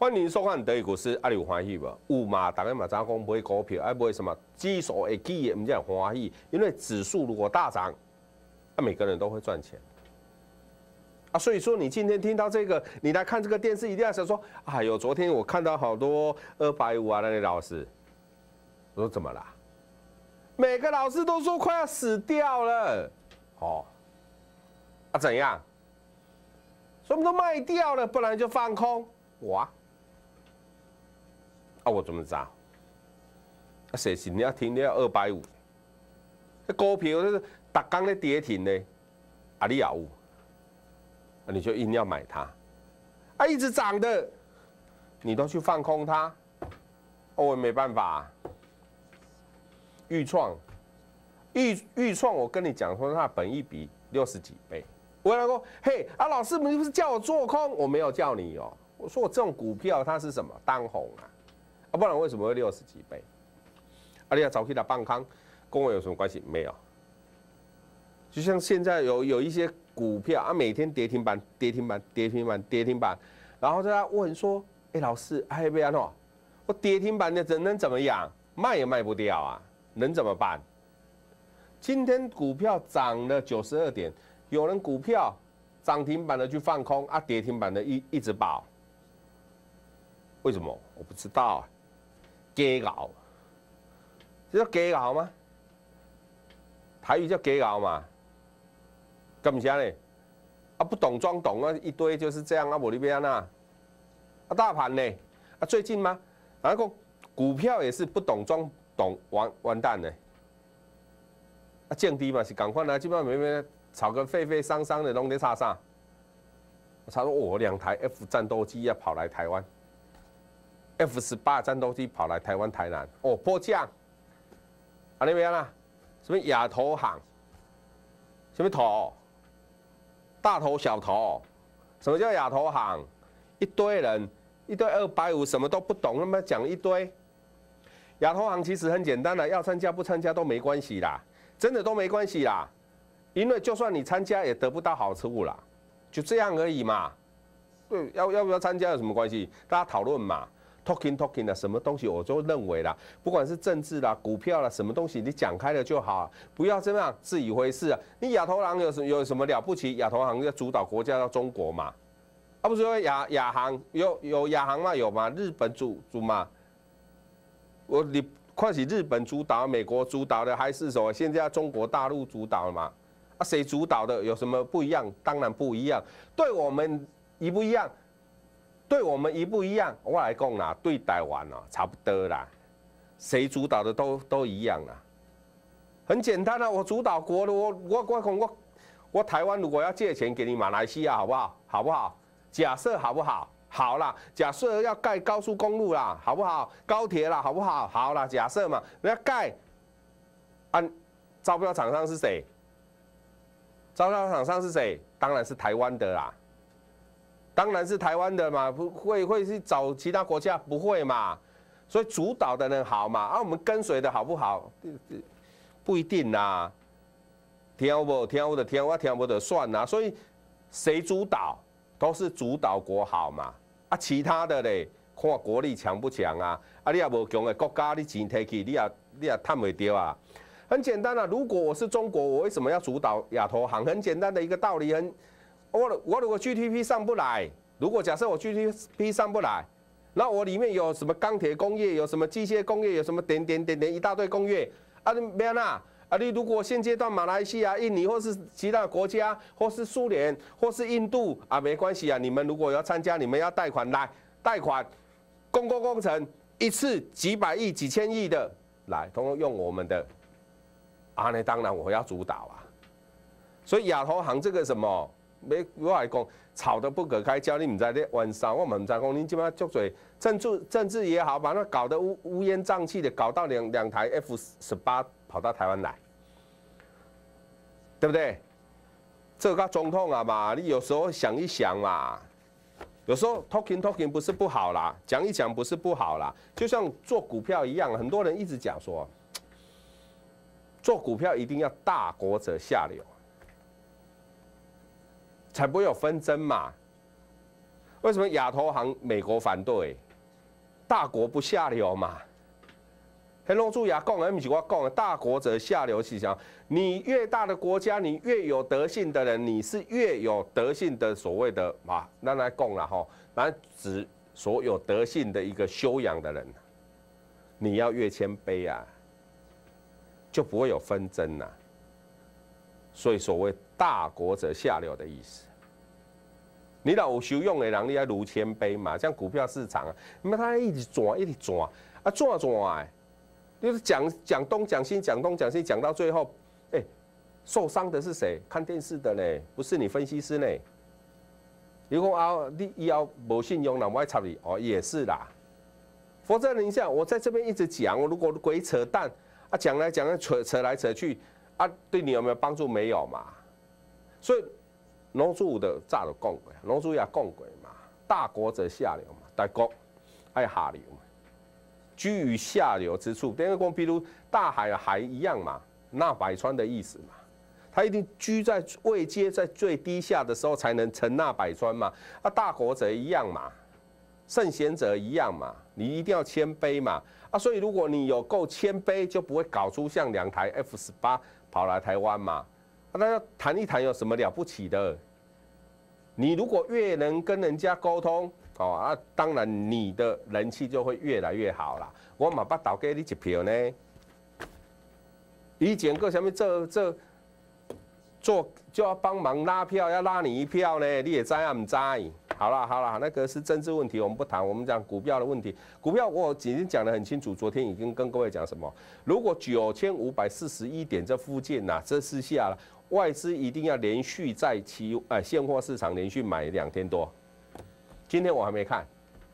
欢迎收看德语股市，你有欢喜无？有嘛？大家嘛知影讲买股票，买什么指数会起的，唔叫欢喜，因为指数如果大涨，每个人都会赚钱。所以说你今天听到这个，你来看这个电视，一定要想说，哎呦，昨天我看到好多250啊，那些老师，我说怎么啦？每个老师都说快要死掉了，怎样？所以我们都卖掉了，不然就放空，哇！我怎么知道？谁是你要停了250？这股票就是逐天在跌停呢，你也有，你就硬要买它，一直涨的，你都去放空它，我也没办法。裕创，我跟你讲说，它本益比60几倍。我来说，嘿，老师，你不是叫我做空？我没有叫你哦。我说我这种股票它是什么当红啊？不然为什么会60几倍？你要早去打棒康，跟我有什么关系？没有。就像现在有一些股票每天跌停板，跌停板，跌停板，跌停板，然后他问说，老师，要不要喏？我跌停板的能怎么样？卖也卖不掉啊，能怎么办？今天股票涨了92点，有人股票涨停板的去放空跌停板的一直保，为什么？我不知道啊。假熬，这叫假熬吗？台语叫假熬嘛？干不下呢？不懂装懂一堆就是这样我里边大盘呢？最近吗？然后股票也是不懂装懂完蛋呢。降低嘛是赶快基本上没炒个沸丧的拢在炒啥？他说2台 F 战斗机要跑来台湾。F18战斗机跑来台湾台南，迫降，那边什么亚投行，什么头，大头小头，什么叫亚投行？一堆人，一堆250，什么都不懂，那么讲一堆。亚投行其实很简单的，要参加不参加都没关系啦，真的都没关系啦，因为就算你参加也得不到好处啦，就这样而已嘛。对，要不要参加有什么关系？大家讨论嘛。talking 的什么东西，我就认为啦，不管是政治啦、股票啦，什么东西你讲开了就好，不要这样自以为是啊。你亚投行有什么了不起？亚投行要主导国家到中国嘛，不是说亚行有亚行嘛，有嘛？日本主嘛，你看是日本主导、美国主导的，还是什么？现在中国大陆主导嘛？谁主导的？有什么不一样？当然不一样，对我们一不一样？对我们一不一样，我来讲啦，对台湾差不多啦，谁主导的都一样啦，很简单我主导国的，我台湾如果要借钱给你马来西亚，好不好？好不好？假设好不好？好啦，假设要盖高速公路啦，好不好？高铁啦，好不好？好啦，假设嘛，人家盖，招标厂商是谁？招标厂商是谁？当然是台湾的啦。当然是台湾的嘛，不会去找其他国家，不会嘛，所以主导的人好嘛，我们跟随的好不好？不一定啦，听我听不的算啦，所以谁主导都是主导国好嘛，其他的嘞，看国力强不强啊，你也无强的国家，你钱摕去，你也赚不到啊。很简单啊，如果我是中国，我为什么要主导亚投行？很简单的一个道理，我如果 GDP 上不来，如果假设我 GDP 上不来，那我里面有什么钢铁工业，有什么机械工业，有什么点一大堆工业你没你如果现阶段马来西亚、印尼或是其他国家，或是苏联，或是印度没关系你们如果要参加，你们要贷款来贷款，公共工程一次几百亿、几千亿的来，通通用我们的那当然我要主导所以亚投行这个什么？我来讲，吵得不可开交，你唔知咧玩啥，我们唔知讲，你即摆足侪政治也好，把那搞得乌烟瘴气的，搞到两台 F18跑到台湾来，对不对？这个总统嘛，你有时候想一想嘛，有时候 talking 不是不好啦，讲一讲不是不好啦，就像做股票一样，很多人一直讲说，做股票一定要大国者下流。才不会有纷争嘛。 为什么亚投行美国反对？大国不下流嘛。黑龙珠也讲的，不是我讲的，大国者下流是啥？你越大的国家，你越有德性的人，你是越有德性的所谓的啊，咱来讲啦吼，咱指所有德性的一个修养的人，你要越谦卑啊，就不会有纷争呐。所以所谓大国者下流的意思。你若有修养的人，你要如谦卑嘛。像股票市场啊，你看它一直转，一直转啊，转哎，就是讲东讲西，讲东讲西，讲到最后，受伤的是谁？看电视的呢，不是你分析师呢。如果啊，你以后没信用，那我爱插你哦，也是啦。否则你想，我在这边一直讲，我如果鬼扯淡啊，讲来讲去，扯来扯去啊，对你有没有帮助？没有嘛。所以。农主的早就讲过，农主也讲过嘛，大国者下流嘛，大国爱下流嘛，居于下流之处。等于讲，比如大海海一样嘛，纳百川的意思嘛，它一定居在位阶在最低下的时候才能承纳百川嘛。啊，大国者一样嘛，圣贤者一样嘛，你一定要谦卑嘛。啊，所以如果你有够谦卑，就不会搞出像2台 F18跑来台湾嘛。那要谈一谈有什么了不起的？你如果越能跟人家沟通，啊，当然你的人气就会越来越好啦。我嘛捌投给你一票呢。以前个什么做就要帮忙拉票，要拉你一票呢？你也知啊？唔知？好啦，那个是政治问题，我们不谈。我们讲股票的问题。股票我已经讲得很清楚，昨天已经跟各位讲什么？如果9541点这附近呐，这是下了。外资一定要连续在现货市场连续买2天多，今天我还没看，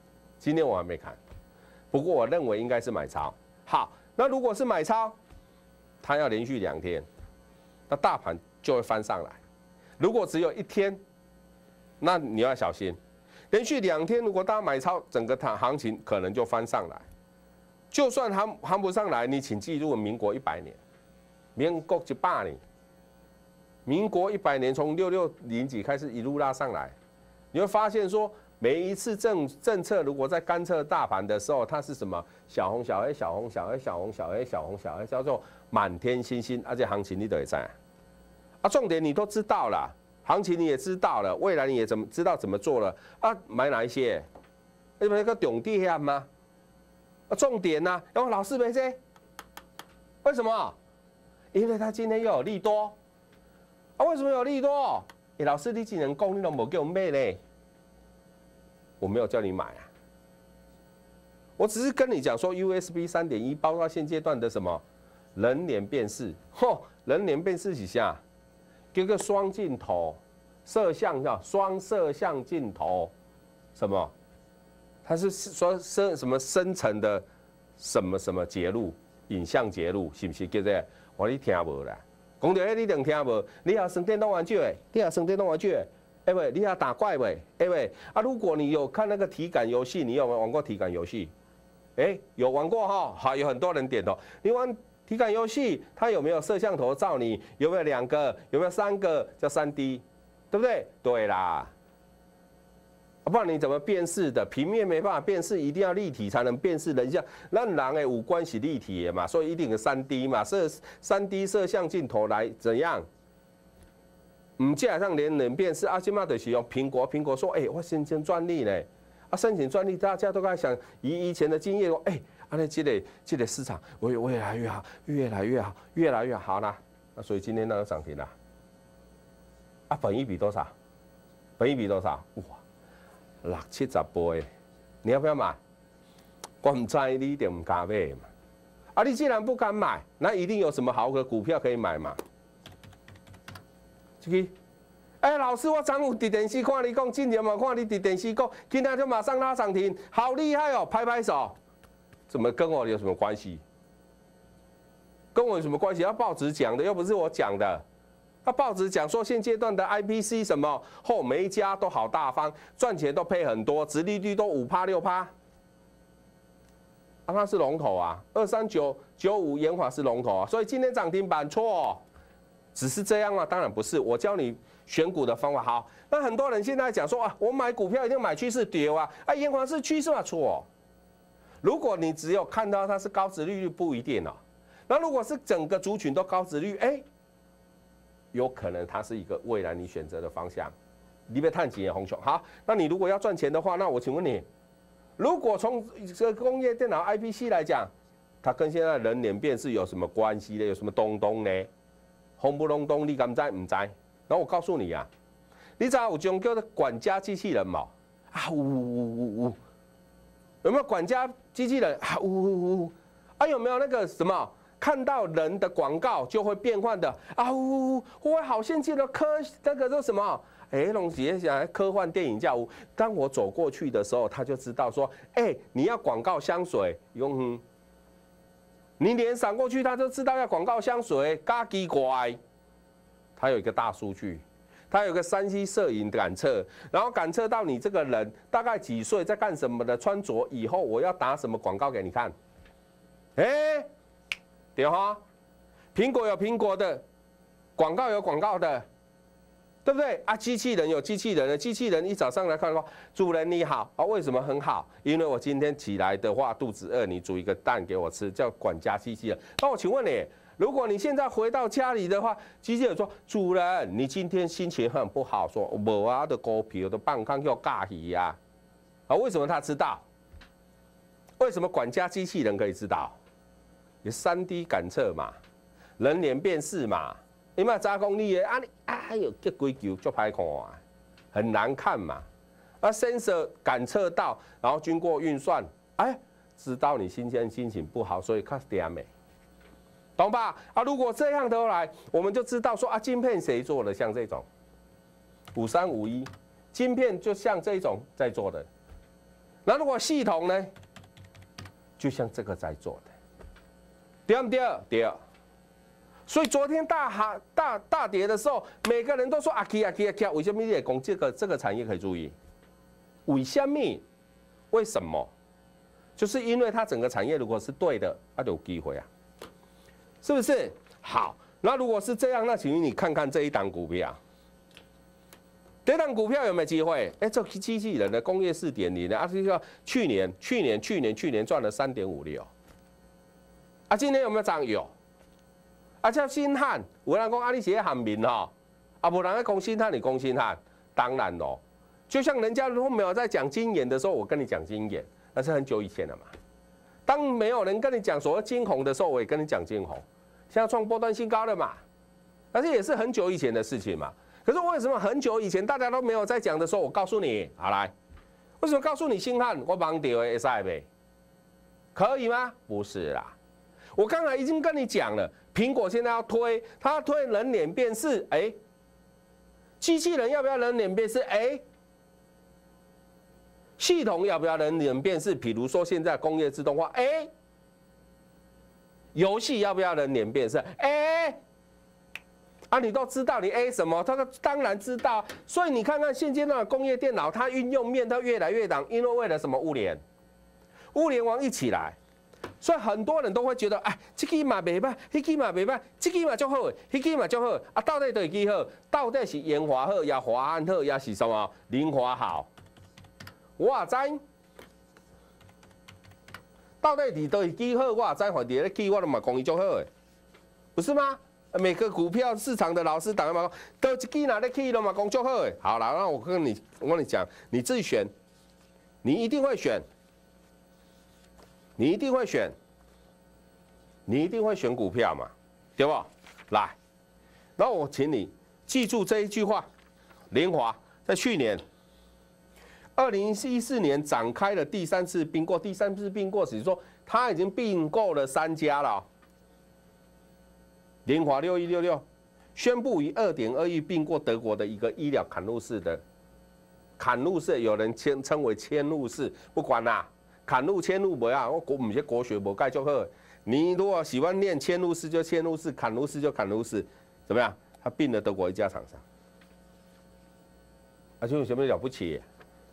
不过我认为应该是买超。好，那如果是买超，它要连续2天，那大盘就会翻上来。如果只有1天，那你要小心。连续2天，如果大家买超，整个行情可能就翻上来。就算行不上来，你请记住民国100年，民国100年。民国100年从6600几开始一路拉上来，你会发现说每一次政策如果在干涉大盘的时候，它是什么小红小黑小红小黑小红小黑小红小黑，叫做满天星星，而且行情你都会在啊，重点你都知道了，行情你也知道了，未来你也知道怎么做了啊，买哪一些？那个重点吗？啊，重点呢、啊？然后老师没这，为什么？因为他今天又有利多。啊，为什么有利多？老师，你只能讲，你都没给我买呢？我没有叫你买啊，我只是跟你讲说 USB 3.1包括现阶段的什么人脸辨识，人脸辨识几下，叫个双镜头摄像叫双摄像镜头，什么？它是说什么生成的什么节录，影像节录，是不是叫做？我你听无啦？讲到你定听无？你也玩电动玩具诶？你也玩电动玩具诶？喂，你也打怪喂？喂，啊，如果你有看那个体感游戏，你有没有玩过体感游戏？有玩过哈，好，有很多人点头。你玩体感游戏，它有没有摄像头照你？有没有2个？有没有3个？叫3D， 对不对？对啦。不然你怎么辨识的？平面没办法辨识，一定要立体才能辨识人像。咱人的五官是立体的嘛，所以一定是3D 嘛，3D 摄像镜头来怎样？唔加上人脸辨识，现在就是用苹果说，我申请专利呢，申请专利，大家都在想以前的经验说，那这个市场会越来越好，越来越好啦。那所以今天那个涨停啦，本益比多少？哇！60-70倍，你要不要买？我唔知你一定唔敢买嘛。你既然不敢买，那一定有什么好的股票可以买嘛？这个，老师，我昨有伫电视看你讲，今天嘛看你伫电视讲，今天就马上拉涨停，好厉害哦！拍拍手。怎么跟我有什么关系？跟我有什么关系？要报纸讲的，又不是我讲的。报纸讲说现阶段的 IPC 什么每一家都好大方，赚钱都配很多，殖利率都5%、6%，它是龙头啊，2395研华是龙头啊，所以今天涨停板错， 只是这样吗？当然不是。我教你选股的方法。好，那很多人现在讲说啊，我买股票一定买趋势跌啊，延缓是趋势嘛？错。如果你只有看到它是高殖利率，不一定哦。那如果是整个族群都高殖利率，有可能它是一个未来你选择的方向。你别探几年红熊。好，那你如果要赚钱的话，那我请问你，如果从这个工业电脑 IPC 来讲，它跟现在人脸辨识有什么关系呢？有什么东东呢？轰不隆咚，你敢知唔知？然后我告诉你啊，你知道有种叫做管家机器人冇？啊呜，有没有管家机器人？啊呜，有没有那个什么看到人的广告就会变换的？啊呜，我好先进的那个叫什么？龙姐讲科幻电影叫当我走过去的时候，他就知道说，你要广告香水用。你脸闪过去，他就知道要广告香水，嘎奇怪。他有一个大数据，他有个3C 摄影感测，然后感测到你这个人大概几岁，在干什么的，穿着以后我要打什么广告给你看。对哈，苹果有苹果的，广告有广告的。对不对啊？机器人有机器人的，机器人一早上来看说，主人你好啊，为什么很好？因为我今天起来的话肚子饿，你煮一个蛋给我吃，叫管家机器人。那我请问你，如果你现在回到家里的话，机器人说，主人你今天心情很不好，说无啊的股票的棒康要尬鱼呀，为什么他知道？为什么管家机器人可以知道？有3D 感测嘛，人脸辨识嘛。你嘛查讲你的哎呦，这几球足歹看啊，很难看嘛。sensor 感测到，然后经过运算，知道你今天心情不好，所以较点美，懂吧？如果这样的来，我们就知道说晶片谁做的，像这种5351，晶片就像这种在做的。那如果系统呢，就像这个在做的，对不对？对。所以昨天大跌的时候，每个人都说起，为什么你也讲这个产业可以注意？为什么？为什么？就是因为它整个产业如果是对的，它就有机会啊，是不是？好，那如果是这样，那请问你看看这一档股票，这档股票有没有机会？这机器人的工业4.0呢？这个去年赚了3.56，今年有没有涨？有。叫新汉，有人讲你是在喊名哈，无人在讲新汉，你讲新汉，当然咯。就像人家如果没有在讲金眼的时候，我跟你讲金眼，那是很久以前了嘛。当没有人跟你讲所谓金红的时候，我也跟你讲金红，现在创波段新高了嘛，但是也是很久以前的事情嘛。可是为什么很久以前大家都没有在讲的时候，我告诉你，好来，为什么告诉你新汉我忙掉的会呗？可以吗？不是啦，我刚才已经跟你讲了。苹果现在要推，它要推人脸辨识，机器人要不要人脸辨识？系统要不要人脸辨识？比如说现在工业自动化，游戏要不要人脸辨识？你都知道你什么？他当然知道。所以你看看现阶段的工业电脑，它运用面它越来越大，因为为了什么？物联网一起来。所以很多人都会觉得，这支嘛袂歹，那支嘛袂歹，这支嘛就好，那支嘛就好。到底对几好？到底是研华好，也华安好，也是什么凌华好？我也知。到底你对几好，我也知。反正去我都嘛讲伊就好的，不是吗？每个股票市场的老师打电话讲，都一支哪咧去都嘛讲就好的。好了，那我跟你讲，你自己选，你一定会选。你一定会选股票嘛，对不？来，然后我请你记住这一句话：联华在去年2014年展开了第3次并购，第3次并购是说它已经并购了3家了。联华6166宣布以2.2亿并购德国的一个医疗坎路士有人称为嵌入式，不管啦。坎路嵌入不要，我唔是国学无盖就好。你如果喜欢念嵌入式就嵌入式，坎路式就坎路式，怎么样？他并了德国一家厂商，就有什么了不起？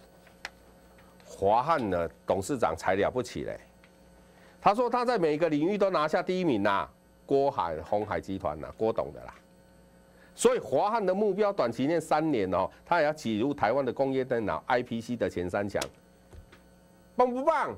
华汉的董事长才了不起嘞！他说他在每个领域都拿下第1名呐，鸿海集团呐，郭董的啦。 所以华汉的目标短期内3年哦，它也要挤入台湾的工业电脑 IPC 的前3强，棒不棒？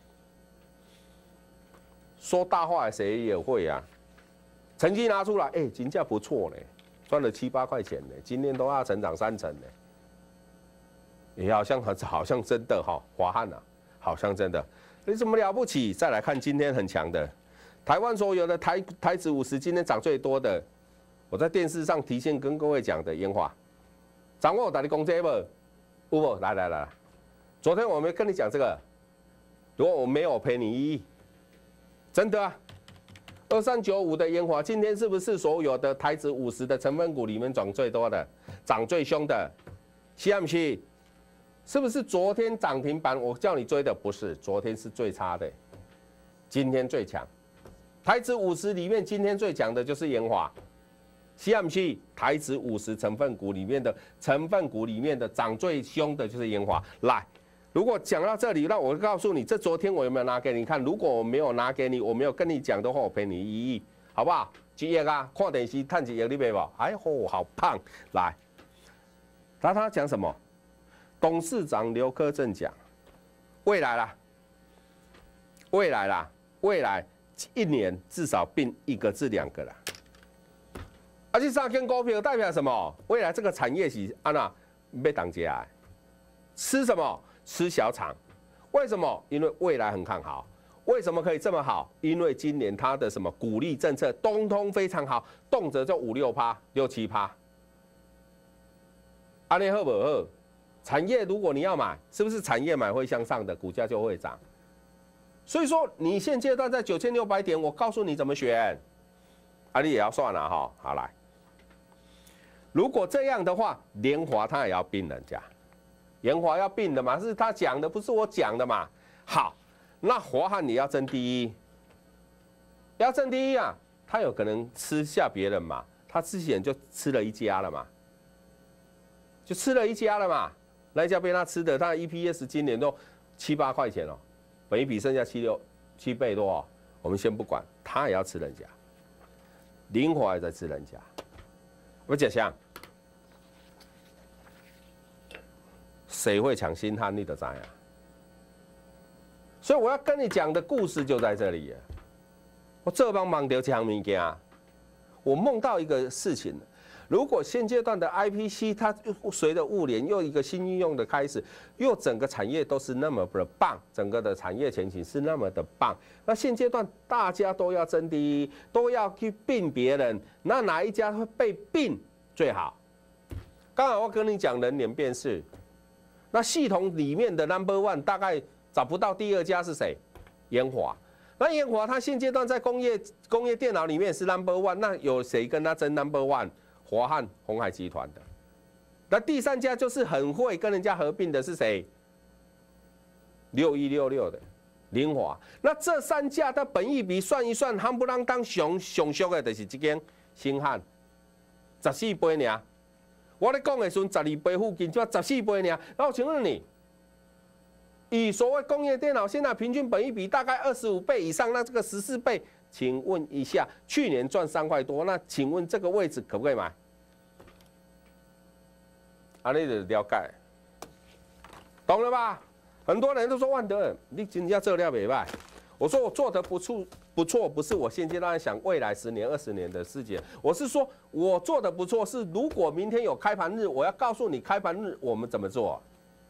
说大话谁也会啊，成绩拿出来，哎，金价不错呢，赚了7、8块钱呢，今年都要成长3成呢，也好像真的哈，华汉啊，好像真的，你怎么了不起？再来看今天很强的，台湾所有的台指50今天涨最多的。我在电视上提前跟各位讲的烟花，掌握打的公这不？有不？来，昨天我没跟你讲这个，如果我没有赔你1亿，真的啊，2395的烟花今天是不是所有的台指50的成分股里面涨最多的、涨最凶的？是不是？是不是昨天涨停板我叫你追的？不是，昨天是最差的，今天最强。台指50里面今天最强的就是烟花。是不是台指50成分股里面的涨最凶的就是烟花。来，如果讲到这里，那我告诉你，这昨天我有没有拿给你看？如果我没有拿给你，我没有跟你讲的话，我赔你1亿，好不好？1亿啊，看电视赚1亿，你买不？哎呦，好胖！来，他讲什么？董事长刘科正讲，未来啦，未来1年至少并1个至2个啦。而且3根股票代表什么？未来这个产业是安那被挡起来，吃什么？吃小厂。为什么？因为未来很看好。为什么可以这么好？因为今年它的什么鼓励政策通通非常好，动辄就5、6%、6、7%。安尼好不好？产业如果你要买，是不是产业买会向上的，股价就会涨？所以说你现阶段在9600点，我告诉你怎么选。啊，你也要算了哈。好来。如果这样的话，联华他也要并人家，联华要并的嘛，是他讲的，不是我讲的嘛。好，那华汉你要争第一，要争第一啊，他有可能吃下别人嘛，他之前就吃了1家了嘛，那一家被他吃的，他的 EPS 今年都7、8块钱哦，本益比剩下7倍多哦，我们先不管，他也要吃人家，联华也在吃人家，我讲像。谁会抢新汉？你就知啊。所以我要跟你讲的故事就在这里。我这帮忙到这样物件，我梦到一个事情：如果现阶段的 IPC 它随着物联又一个新应用的开始，又整个产业都是那么的棒，整个的产业前景是那么的棒，那现阶段大家都要争第一，都要去并别人，那哪一家会被并最好？刚好我跟你讲人脸辨识。那系统里面的 No.1 大概找不到第2家是谁？研华。那研华它现阶段在工业电脑里面是 No.1， 那有谁跟它争 No.1？ 华汉鸿海集团的。那第3家就是很会跟人家合并的是谁？6166的联华。那这3家的本益比算一算，夯不啷当上俗的就是这间新汉，14倍尔。我咧讲的时候，12倍附近，就14倍尔。然后请问你，以所谓工业电脑现在平均本益比大概25倍以上，那这个14倍，请问一下，去年赚3块多，那请问这个位置可不可以买？啊，你就了解，懂了吧？很多人都说万德，你真正做了袂歹。我说我做得不错，不是我现阶段想未来10年、20年的事情，我是说我做得不错，是如果明天有开盘日，我要告诉你开盘日我们怎么做。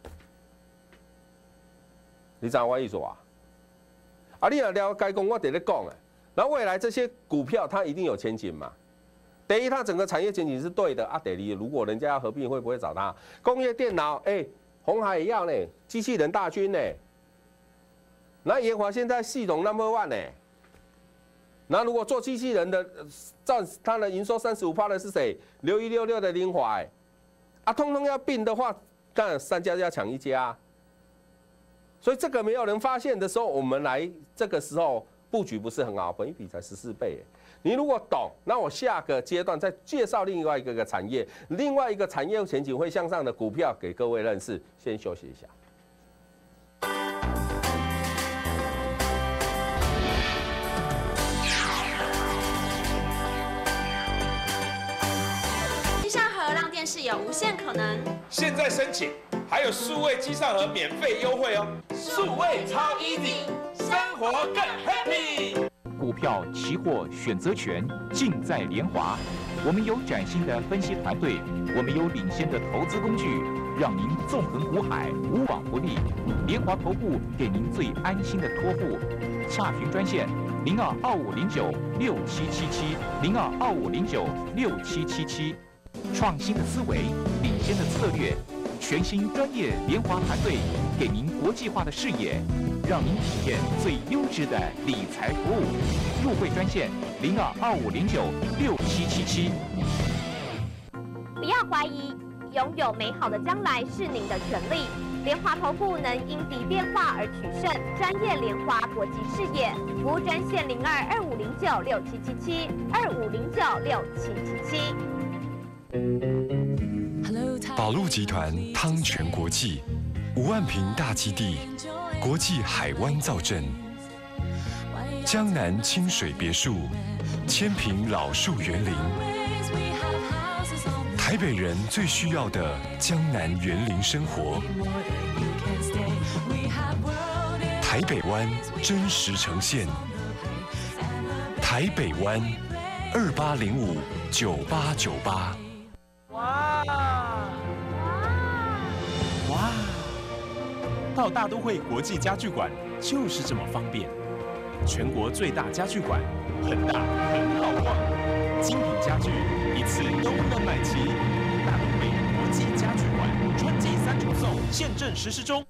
你知道我意思啊？啊，你也了解讲，我在咧讲啊。然后未来这些股票它一定有前景嘛？第一，它整个产业前景是对的啊。第二，如果人家要合并，会不会找它？工业电脑，鸿海也要呢，机器人大军呢。那研华现在系统 No.1 呢？那如果做机器人的占它的营收35%的是谁？6166的联华，啊，通通要并的话，当然3家就要抢1家。所以这个没有人发现的时候，我们来这个时候布局不是很好，本益比才14倍。你如果懂，那我下个阶段再介绍另外一个产业，另外一个产业前景会向上的股票给各位认识。先休息一下。 面试有无限可能。 现在申请还有数位机上盒免费优惠哦，数位超 easy， 生活更 happy。 股票、期货、选择权尽在联华。我们有崭新的分析团队，我们有领先的投资工具，让您纵横股海，无往不利。联华投顾给您最安心的托付。洽询专线0225096777，0225096777。创新的思维，领先的策略，全新专业联华团队给您国际化的视野，让您体验最优质的理财服务。入会专线0225096777。 不要怀疑，拥有美好的将来是您的权利。联华投顾能因敌变化而取胜，专业联华国际事业服务专线0225096777，25096777。 宝路集团汤泉国际5万坪大基地，国际海湾造镇，江南清水别墅，千坪老树园林，台北人最需要的江南园林生活，台北湾真实呈现，台北湾28059898。 哇！到大都会国际家具馆就是这么方便，全国最大家具馆，很大很好逛，精品家具一次都能买齐。大都会国际家具馆春季3重送现正实施中。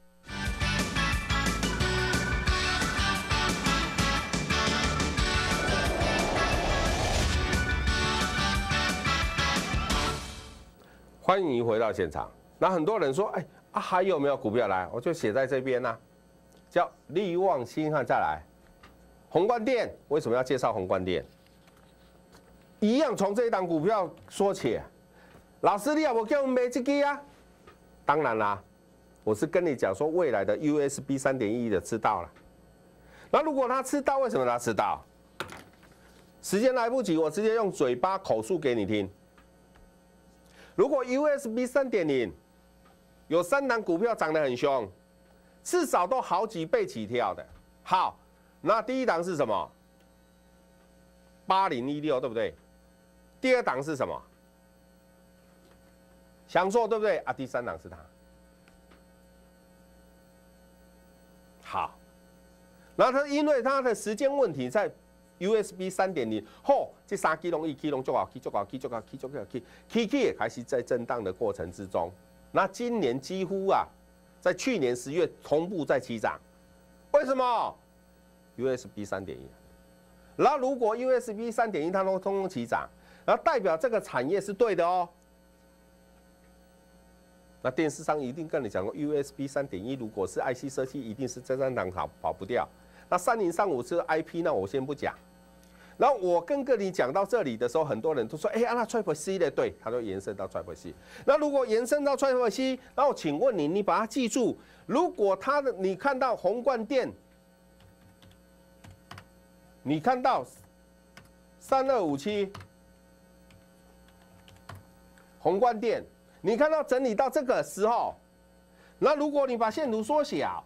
欢迎回到现场。那很多人说，还有没有股票来？我就写在这边呐，叫力旺新汉再来，宏观电为什么要介绍宏观电？一样从这一档股票说起。老师，你有没有叫我们买这个啊？当然啦，我是跟你讲说未来的 USB 3.1的吃到了。那如果他吃到，为什么他吃到？时间来不及，我直接用嘴巴口述给你听。如果 USB 3.0有3档股票涨得很凶，至少都好几倍起跳的。好，那第一档是什么？8016，对不对？第二档是什么？翔硕，对不对？第3档是它。好，然后它因为它的时间问题，在 USB 3.0后，这3支拢一支拢就好起也开始在震荡的过程之中。那今年几乎在去年10月同步在起涨，为什么 ？USB 3.1。然后如果 USB 3.1它都通起涨，然后代表这个产业是对的哦。那电视上一定跟你讲过 ，USB 3.1如果是 IC 设计，一定是这3档跑不掉。那3035是 IP， 那我先不讲。然后我跟你讲到这里的时候，很多人都说，那 Triple C 的对，它就延伸到 Triple C。那如果延伸到 Triple C， 那我请问你把它记住，如果你看到宏观电，你看到3257，宏观电，你看到整理到这个时候，那如果你把线图缩小，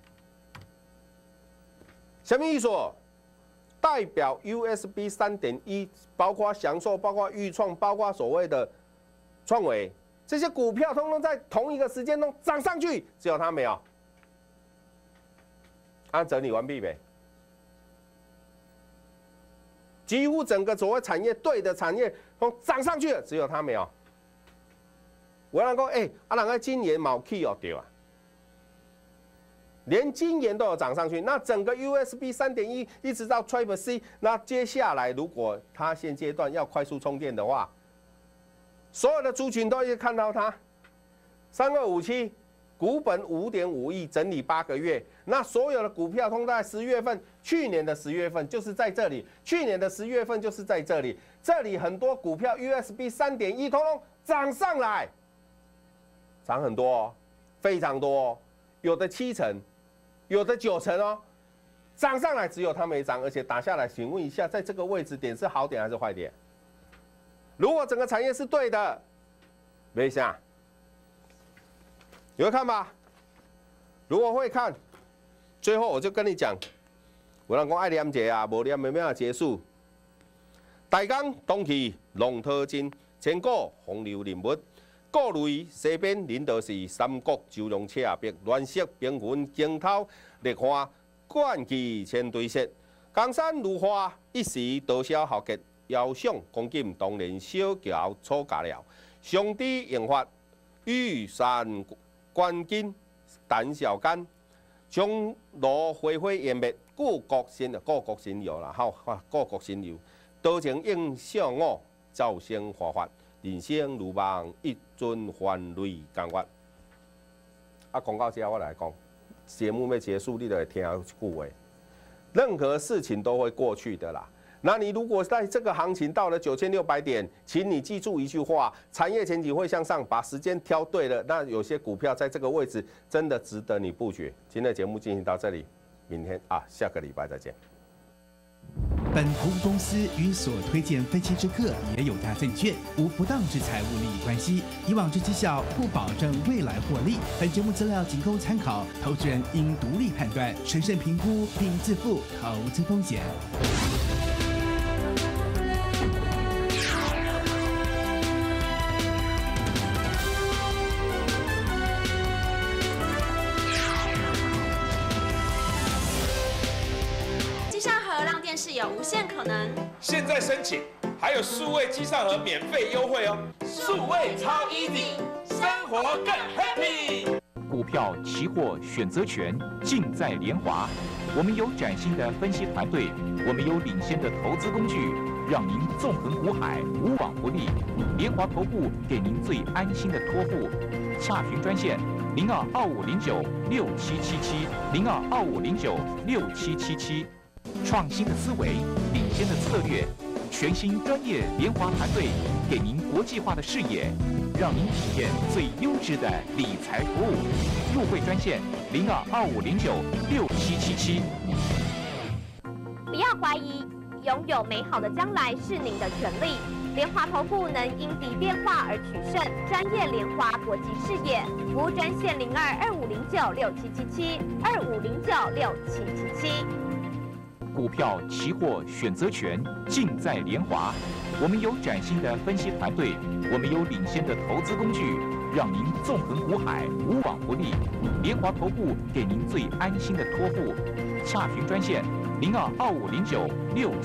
什么意思？代表 USB 3.1，包括翔硕、包括裕创、包括所谓的创惟，这些股票通通在同一个时间中涨上去，只有它没有。整理完毕没？几乎整个所谓产业对的产业都涨上去了，只有它没有。我人讲，人家今年冇起哦，对啊。连今年都有涨上去，那整个 USB 3.1一直到 Triple C， 那接下来如果它现阶段要快速充电的话，所有的族群都会看到它。3257股本5.5亿，整理8个月，那所有的股票通在10月份，去年的10月份就是在这里，去年的10月份就是在这里，这里很多股票 USB 3.1通通涨上来，涨很多哦，非常多哦，有的7成。有的9成哦，涨上来只有它没涨，而且打下来，请问一下，在这个位置点是好点还是坏点？如果整个产业是对的， 没啥，你会看吧？如果会看，最后我就跟你讲，有人讲爱念者啊，无念的咩结束。大江东去龙头金，千古风流人物。各类西边领导是三国周龙赤壁，乱石兵魂惊涛烈花，冠旗千对色。江山如画，一时多少豪杰。遥想光景，当年小桥错架了。上帝应发，玉山观景，胆小干。将罗恢恢延灭，故国新流啦，好，故国新流。多情应相我，造声华发。人生如梦，一尊还泪甘愿。啊，广告之后我来讲，节目要结束，你就会听一句话：任何事情都会过去的啦。那你如果在这个行情到了9600点，请你记住一句话：产业前景会向上，把时间挑对了，那有些股票在这个位置真的值得你布局。今天的节目进行到这里，明天下个礼拜再见。 本投资公司与所推荐分期之客也有大证券无不当之财务利益关系，以往之绩效不保证未来获利。本节目资料仅供参考，投资人应独立判断、审慎评估并自负投资风险。 是有无限可能。 现在申请还有数位机上盒免费优惠哦，数位超 easy， 生活更 happy。 股票、期货、选择权尽在联华。我们有崭新的分析团队，我们有领先的投资工具，让您纵横股海，无往不利。联华投顾给您最安心的托付。洽询专线0225096777，0225096777。创新的思维，领先的策略，全新专业联华团队给您国际化的视野，让您体验最优质的理财服务。入会专线0225096777。 不要怀疑，拥有美好的将来是您的权利。联华投顾能因敌变化而取胜，专业联华国际视野，服务专线0225096777，25096777。 股票、期货、选择权尽在联华。我们有崭新的分析团队，我们有领先的投资工具，让您纵横股海，无往不利。联华投顾给您最安心的托付。洽询专线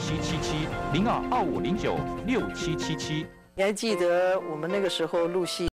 0225096777，0225096777。 你还记得我们那个时候录戏？